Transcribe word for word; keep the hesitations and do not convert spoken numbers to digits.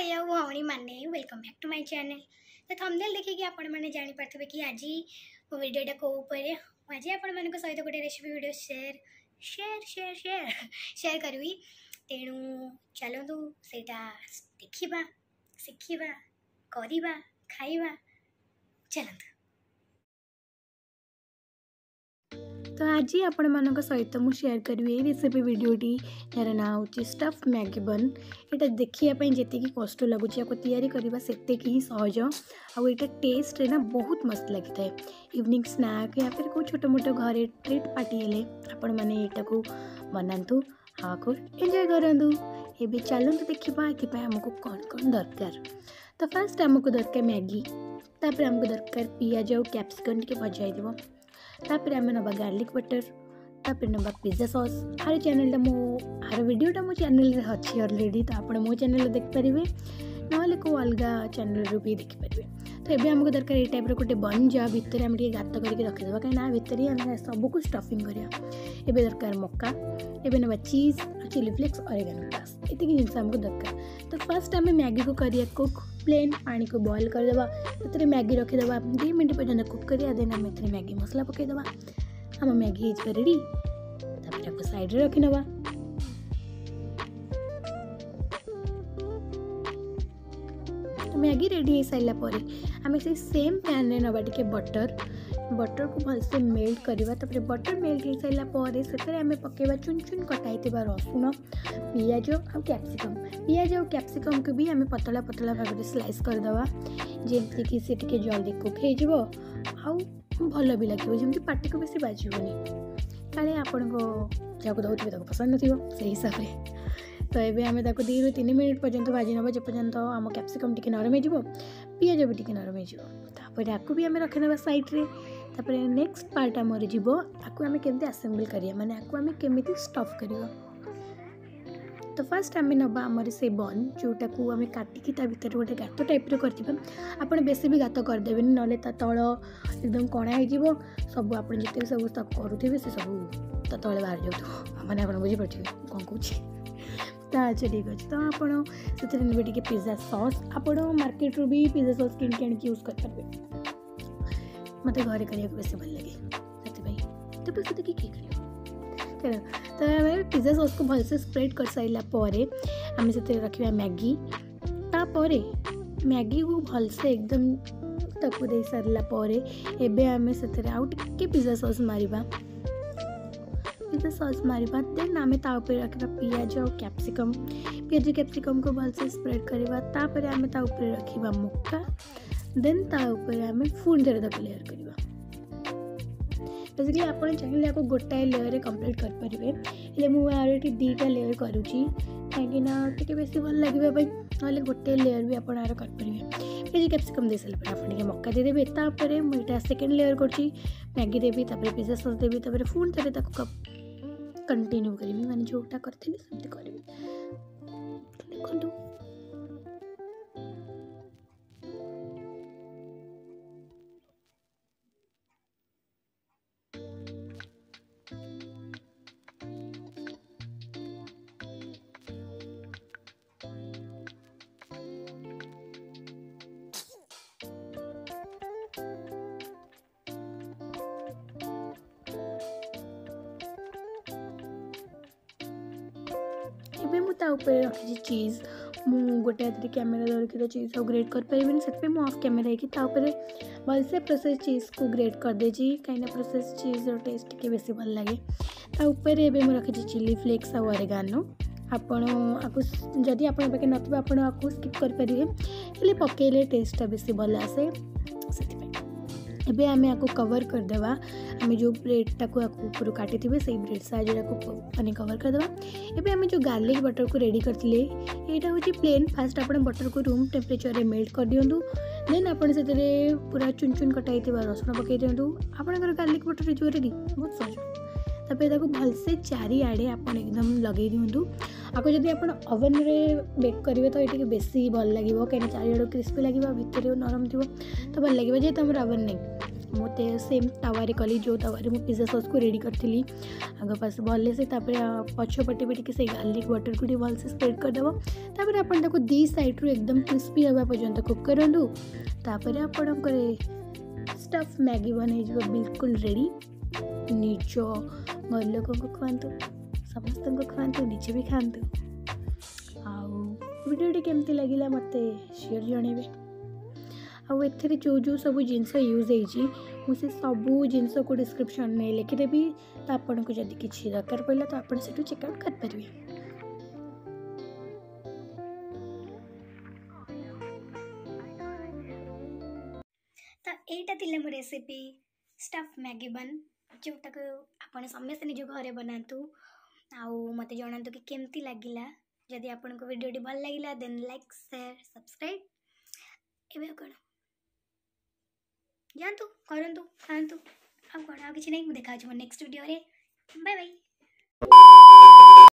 भाई आ भाई मैंने welcome back to my channel. तो थंबनेल देखिए आपण मैंने जानी पारथिबे कि आज मो वीडियोटा को ऊपर आज आपण मान सहित गोटे recipe video share share share share share करवी। तेणु चलतु सेटा देखिबा शिखिबा करिबा खाइबा चलतु। तो आज आपण मान सहित मुझे शेयर करी रेसिपी वीडियोटी यार ना हूँ स्टफ मैगी बन। यहाँ देखापी जी कष्ट लगुच या करवा से ही सहज आईटा टेस्ट ना बहुत मस्त लगी है। इवनिंग स्नैक या फिर कोई छोट मोट घरे ट्रीट पार्टी हेले आपण मैंने यहाँ को बनातु आपको एंजॉय करूँ। ये चलते देखा ये आमको कौन कौन दरकार। तो फास्ट आमको दरकार मैगी, तापर आमको दरकार पियाज और कैप्सिकम टे भजाई देव, तापर आम नवा गार्लिक बटर, तापर नवा पिज्जा सॉस। आर चैनल मो आर वीडियोटा मो चैनल रे अच्छी ऑलरेडी, तो आप मो चैनल देखिपारे ना को अलग चैनल रू भी देखिपारे। तो ये आमको दरकार ये टाइप गोटे बन जा भितर आम गात करके रखीदे कहीं भितर ही आम सबको स्टफिंग करा। ये दरकार मक्का, ये नवा चीज, चिली फ्लेक्स, ऑरिगेनो, बस ये जिन आमको दरकार। तो फर्स्ट आम मैगी को करिया कुक प्लेन पानी को बॉयल करदेवा, से मैगी रखीदे दु मिनट पर्यटन कुक करिया। देन आम मैगी मसला पकईदे आम मैगी इज रेडी। तापर आपको साइड रे रखी नवा। मैगी रेडी हो सारा पर आम से सेम पैन रे नवा टिके बटर बटर को भलसे मेल्ट करवा। तापर बटर मेल्ट हो सारा पर से आम पकेवा चुन चुन कटाई रसुण, पियाज और कैप्सिकम। पियाज और कैप्सिकम को भी आम पतला पतला भाग स्लाइस करदे जमती कि सी टे जल्दी कुक हो भल भी लगे जमी पार्टी को बेसी बाजनी काले आपण को जहाँ दौर पसंद न से हिसाब से। तो ये आम दु रु तीन मिनट पर्यंत भाजी नब जे पर्यंत आम कैप्सिकम टी नरम हो पियाज भी टी नरम होपर आपको भी आम रखीदे साइड रे। तापर नेक्स्ट पार्ट आमर जीव आपको आम केमती असेंबल करिया माने आपको आम केमिति स्टफ करिया। तो फर्स्ट आम नवा आमर से बन जोटा को आम काटिकी ता भीतर गोटे गात टाइप करथिबा। आपण बेसी भी गात करदेबे नले ता तळ एकदम कणा हो सब आप जिते सब तक करुवे से सब ता तले बाहर जाऊ माने आप बुझी पार्थिबे कौन कहूँ। तो अच्छा ठीक अच्छे। तो आपड़ से टे पिज्जा सॉस आप मार्केट रू भी पिज्जा सॉस किन के यूज करेंगे मत घरे करने बेस भल लगे तो बस कि कर। तो पिज्जा सॉस को भलसे स्प्रेड कर सारापर आम से रखा मैगी। तापर मैगी को भलसे एकदम ताकू दे सारापर एबे आम से आउ टे पिज्जा सॉस मारिबा पिज्जा सॉस मारिबा। देन आम ताऊपर रखा पियाज और कैप्सिकम। पियाज कैप्सिकम को भलसे स्प्रेड करवा। तापर आम ताऊपर रखा मक्का। देन ताऊपर आम फुण थे लेयर करवा। बेसिकली आप चाहिए आपको गोटाए लेयर कंप्लीट करेंगे मुझे दीटा लेयर करुँची कहीं बेस भल लगे ना गोटे लेयर भी आप करेंगे। पिज्जा कैप्सिकम दे सारा आप मक्का देदेवे। तापर मुझे सेकेंड लेयर करुँची मैगी देवी, तापर पिज्जा सॉस देवी, तापर फुण थे कंटिन्यू करी माने जोटा करथि सेमती करी देखंतु। एबे मु ता ऊपर रखी चीज मु गोटे हाथ कैमेरा धरिकी तो चीज सब ग्रेट कर पारिबेनी से मु ऑफ कैमेरा होगी ताऊपर भलसे प्रोसेस चीज को ग्रेट कर देजी कहीं प्रोसेस चीज टेस्ट के बेसी भल लगे। ताऊपर एबे मु रखी चिली फ्लेक्स और ऑरिगेनो। आपण आपको जदि आपण पाखे नथिबे आपण आपको स्किप कर परिबे हेले पकेले टेस्ट बेसी भल आसे से। एबे आम आपको कवर करदेवा आम जो ब्रेडटा को ऊपर काटी थे से ब्रेड साइज को मैंने कवर करदेवा। एबे आम जो गार्लिक बटर को रेडी करते यहाँ हूँ प्लेन। फास्ट आप बटर को रूम टेम्परेचर रे मेल्ट कर दिंतु। देन आप पूरा चुन चुन कटाई रसुण पकई दिंतु। आपंकर गार्लिक बटर जो रेडी बहुत सहज। तापर ताको भलसे चारिआडे आप एकदम लगे दिंतु। आपको जब आप ओवन रे बेक करेंगे तो ये बेसी भल लगे कहीं चारिआड क्रिस्पी लगे भितर नरम थी तो भल लगे जेहेतु आम ओवन नहीं मत सेम तावारे कली जो तावारे मु पिज़्ज़ा सॉस को रेडी करी आग पास भल से पछपटे भी टी से गार्लिक बटर को भल से स्प्रेड करदेव तापर आप दी साइड रू एकदम क्रिस्पी होगा पर्यंत कुक करूँ तापर आप स्टफ मैगी बन बिल्कुल रेडी निज घर लोक खुआतु समस्त खुआतु निजे भी खातु आडियोटी केमती लगे मत शेयर जनइबे आउ एथरे जो जो सब जिनस यूज हो सबू जिनस को डिस्क्रिप्शन में लिखिदेवी तो आपन को जदि किसी दरकार पड़ा तो आप चेकआउट करेंगे। तो यहीटा थिले मो रेसिपी स्टफ मैगी बन जोटा को आप समस्त निज घर बनातु आउ मत जनातु कि केमती लगिला। जदि आपन को वीडियोटी भल लगिला देन लाइक शेयर सब्सक्राइब एवं कौन जानतु करंतु खातु आ कौन आ कि नहीं देखा नेक्स्ट वीडियो रे बाय बाय।